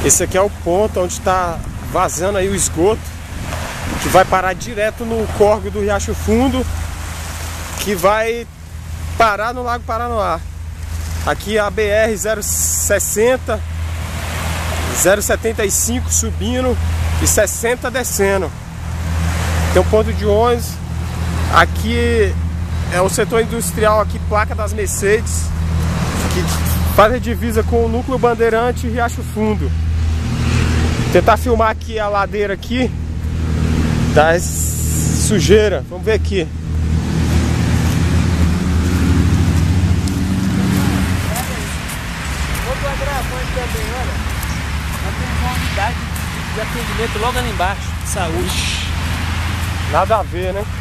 Esse aqui é o ponto onde está vazando aí o esgoto, que vai parar direto no córrego do Riacho Fundo, que vai parar no Lago Paranoá. Aqui é a BR 060, 075 subindo e 60 descendo. Tem um ponto de ônibus. Aqui é o setor industrial, aqui placa das Mercedes, que faz a divisa com o Núcleo Bandeirante e Riacho Fundo. Tentar filmar aqui a ladeira aqui das sujeira. Vamos ver aqui. Outro agravante também, olha. Nós temos uma unidade de atendimento logo ali embaixo, de saúde. Nada a ver, né?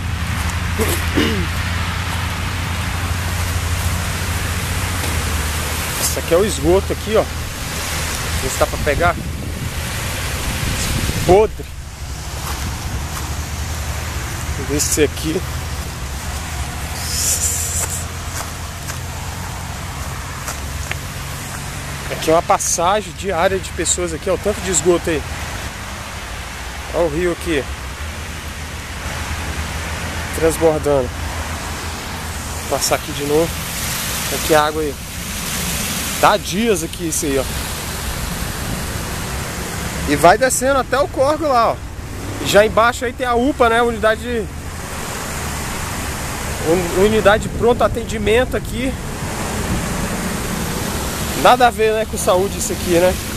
Isso aqui é o esgoto aqui, ó. Ver se dá pra pegar. Podre. Vou ver esse aqui. Aqui é uma passagem diária de pessoas aqui, ó. O tanto de esgoto aí. Olha o rio aqui. Transbordando. Vou passar aqui de novo. Aqui a água aí. Dá dias aqui isso aí, ó. E vai descendo até o córrego lá, ó. E já embaixo aí tem a UPA, né? Unidade de pronto atendimento aqui. Nada a ver, né, com saúde isso aqui, né?